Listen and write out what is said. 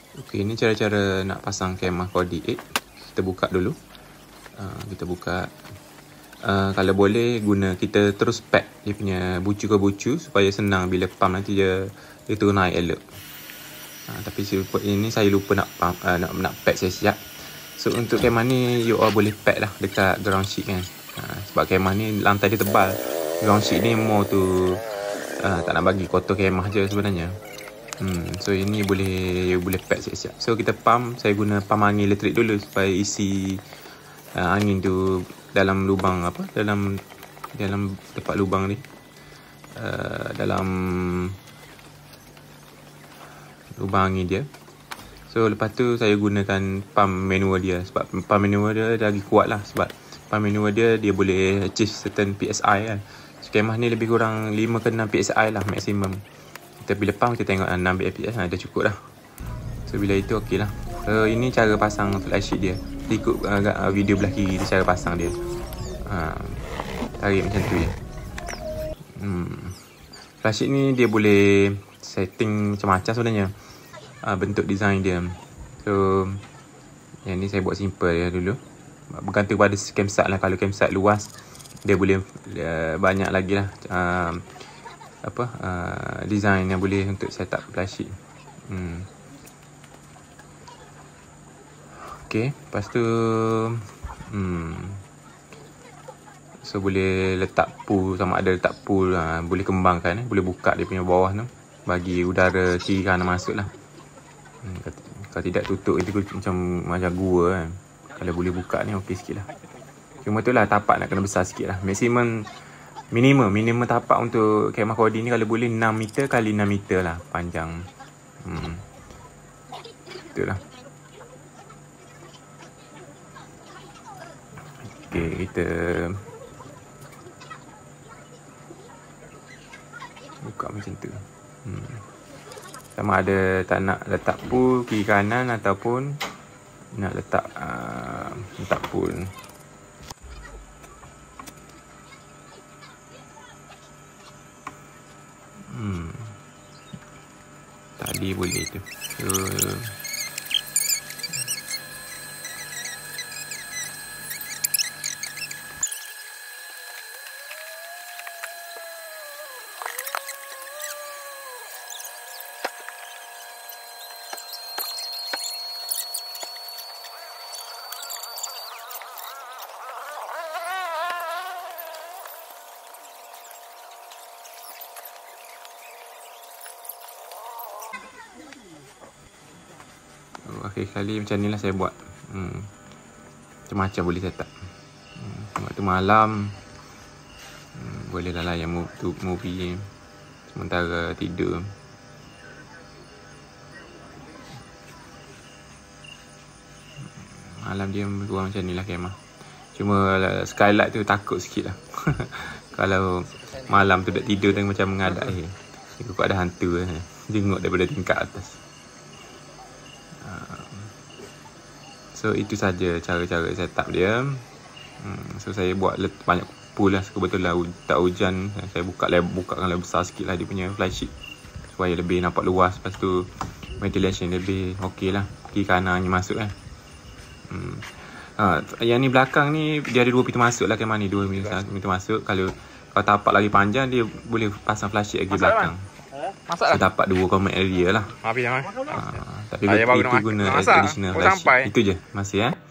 Okey, ini cara-cara nak pasang kemah Kodi 8. Kita buka dulu. Kita buka. Kalau boleh guna kita terus pack dia punya bucu ke bucu supaya senang bila pump nanti dia turun air elok. Tapi ini saya lupa nak pump, nak pack siap-siap. So untuk kemah ni you all boleh pack lah dekat ground sheet kan. Sebab kemah ni lantai dia tebal. Ground sheet ni more tu tak nak bagi kotor kemah je sebenarnya. So ini boleh pack siap-siap. So kita pump, saya guna pump angin elektrik dulu supaya isi angin tu dalam lubang dalam tempat lubang ni, dalam lubang angin dia. So lepas tu saya gunakan pump manual dia, sebab pump manual dia lagi kuat lah, sebab pump manual dia boleh achieve certain PSI kan. So kemah ni lebih kurang 5 ke 6 PSI lah maksimum. Kita bila pump kita tengok 6 PSI dah cukup dah. So bila itu okey lah. So ini cara pasang flysheet dia. Ikut video belah kiri dia cara pasang dia. Tarik macam tu je. Flysheet ni dia boleh setting macam-macam sebenarnya, bentuk design dia. So yang ni saya buat simple ya dulu. Bergantung pada campsite lah. Kalau campsite luas dia boleh banyak lagi lah design yang boleh untuk set up flysheet. Okay, lepas tu so boleh letak pool, sama ada letak pool, boleh kembangkan, boleh buka dia punya bawah tu bagi udara kiri kanan masuk lah. Kalau tidak tutup itu macam gua kan. Kalau boleh buka ni okey sikit lah. Cuma tu lah tapak nak kena besar sikit lah. Minimum tapak untuk kemah Kodi ni kalau boleh 6 meter kali 6 meter lah panjang. Itulah. Okey, kita buka macam tu. Sama ada tak nak letak pool kiri kanan ataupun nak letak pool. Tadi boleh tu. So akhir kali macam ni lah saya buat. Macam-macam boleh set up. Waktu malam boleh lah layan movie sementara tidur. Malam dia kurang macam ni lah kemah. Cuma skylight tu takut sikit lah. Kalau malam tu dah tidur tengok macam mengadap ikut ada hantu jenguk daripada tingkat atas. So itu saja cara-cara setup dia. So saya buat banyak pool lah. Kebetulan tak hujan, saya bukakan lebih besar sikit lah dia punya flysheet supaya lebih nampak luas. Lepas tu ventilation lebih okey lah, kiri kanan ni masuk kan. Yang ni belakang ni dia ada 2 pintu masuk lah kemah ni, 2 pintu masuk. Kalau tapak lagi panjang dia boleh pasang flysheet lagi belakang. Saya dapat 2 common area lah. Tapi itu guna additional flysheet. Itu je. Masih